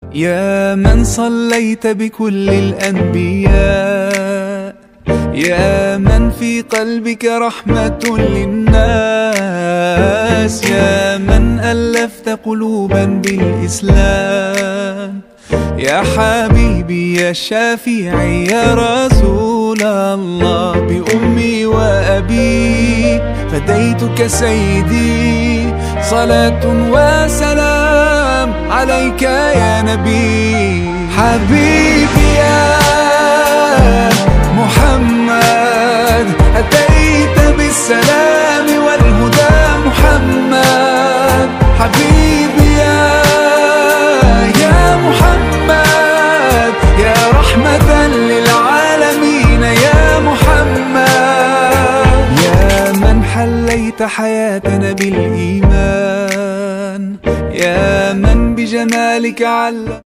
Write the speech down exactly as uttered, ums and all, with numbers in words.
يا من صليت بكل الأنبياء، يا من في قلبك رحمة للناس، يا من ألفت قلوبا بالإسلام، يا حبيبي يا شافعي يا رسول الله، بأمي وأبي فديتك سيدي، صلاة وسلام عليك يا نبي. حبيبي يا محمد أتيت بالسلام والهدى محمد، حبيبي يا يا محمد يا رحمة للعالمين يا محمد، يا من حليت حياتنا بالإيمان، يا من بجمالك علّ